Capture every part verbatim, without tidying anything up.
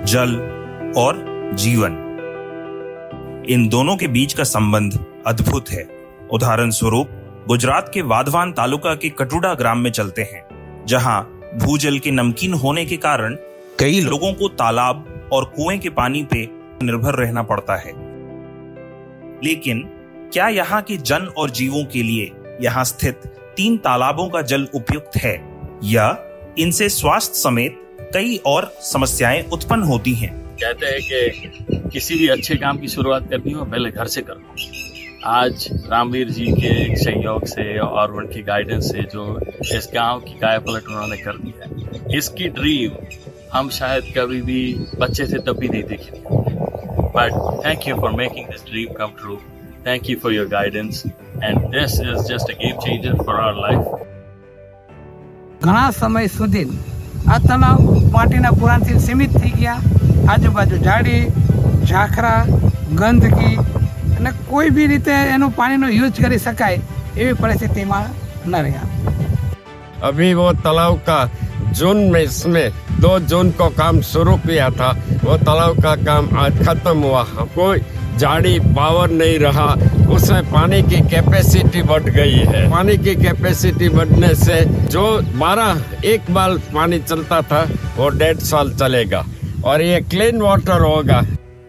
जल और जीवन, इन दोनों के बीच का संबंध अद्भुत है। उदाहरण स्वरूप गुजरात के वाधवान तालुका के कटुडा ग्राम में चलते हैं, जहां भूजल के नमकीन होने के कारण कई लोगों को तालाब और कुएं के पानी पे निर्भर रहना पड़ता है। लेकिन क्या यहाँ के जन और जीवों के लिए यहाँ स्थित तीन तालाबों का जल उपयुक्त है, या इनसे स्वास्थ्य समेत कई और समस्याएं उत्पन्न होती हैं? कहते हैं कि किसी भी अच्छे काम की शुरुआत करनी हो पहले घर से करो। आज रामवीर जी के सहयोग से और उनकी गाइडेंस से जो इस गांव की कायापलट उन्होंने कर दी है, इसकी ड्रीम हम शायद कभी भी बच्चे से तब भी नहीं देखेंगे। But thank you for making this dream come true. Thank you for your guidance and this is just a game changer for our life. घना समय सुधी आ तलाव माटीना पुराणથી સીમિત થઈ ગયા। આજુબાજુ ઝાડી ઝાખરા ગંદકી અને કોઈ બી રીતે એનું પાણીનો યુઝ કરી શકાય એવી પરિસ્થિતિમાં ન રહ્યા। अभी वो तालाब का जून में इसमें दो जून को काम शुरू किया था, वो तालाब का काम आज खत्म हुआ। कोई झाड़ी पावर नहीं रहा, उसमें पानी की कैपेसिटी बढ़ गई है। पानी की कैपेसिटी बढ़ने से जो बारह एक बार पानी चलता था वो डेढ़ साल चलेगा और ये क्लीन वाटर होगा।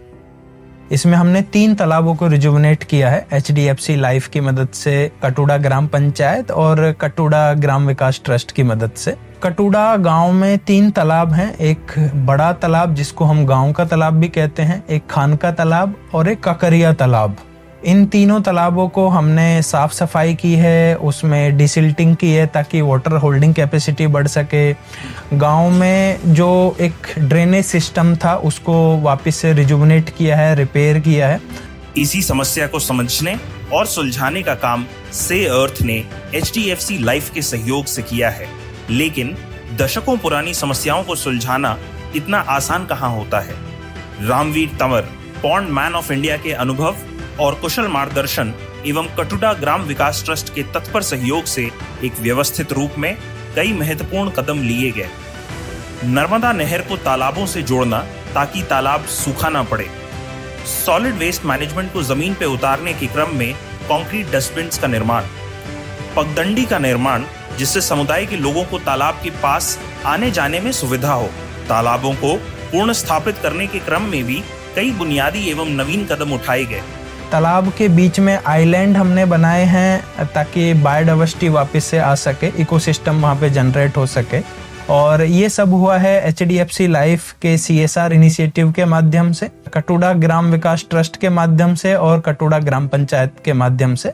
इसमें हमने तीन तालाबों को रिजुवनेट किया है H D F C life की मदद से, कटुडा ग्राम पंचायत और कटुडा ग्राम विकास ट्रस्ट की मदद से। कटुडा गांव में तीन तालाब हैं, एक बड़ा तालाब जिसको हम गांव का तालाब भी कहते हैं, एक खान का तालाब और एक ककरिया तालाब। इन तीनों तालाबों को हमने साफ सफाई की है, उसमें डिसिल्टिंग की है ताकि वाटर होल्डिंग कैपेसिटी बढ़ सके। गांव में जो एक ड्रेनेज सिस्टम था उसको वापस से रिजुवनेट किया है, रिपेयर किया है। इसी समस्या को समझने और सुलझाने का काम से अर्थ ने H D F C life के सहयोग से किया है। लेकिन दशकों पुरानी समस्याओं को सुलझाना इतना आसान कहाँ होता है। Ramveer Tanwar pond man of India के अनुभव और कुशल मार्गदर्शन एवं कटुडा ग्राम विकास ट्रस्ट के तत्पर सहयोग से एक व्यवस्थित रूप में कई महत्वपूर्ण कदम लिए गए। नर्मदा नहर को तालाबों से जोड़ना ताकि तालाब सूखा ना पड़े, सॉलिड वेस्ट मैनेजमेंट को जमीन पे उतारने के क्रम में कंक्रीट डस्टबिन का निर्माण, पगडंडी का निर्माण जिससे समुदाय के लोगों को तालाब के पास आने जाने में सुविधा हो। तालाबों को पूर्ण स्थापित करने के क्रम में भी कई बुनियादी एवं नवीन कदम उठाए गए। तालाब के बीच में आइलैंड हमने बनाए हैं ताकि बायोडाइवर्सिटी वापस से आ सके, इकोसिस्टम वहाँ पे जनरेट हो सके। और ये सब हुआ है H D F C life के सी एस आर इनिशिएटिव के माध्यम से, कटुडा ग्राम विकास ट्रस्ट के माध्यम से और कटुडा ग्राम पंचायत के माध्यम से।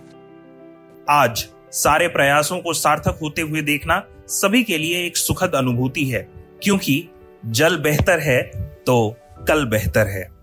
आज सारे प्रयासों को सार्थक होते हुए देखना सभी के लिए एक सुखद अनुभूति है, क्योंकि जल बेहतर है तो कल बेहतर है।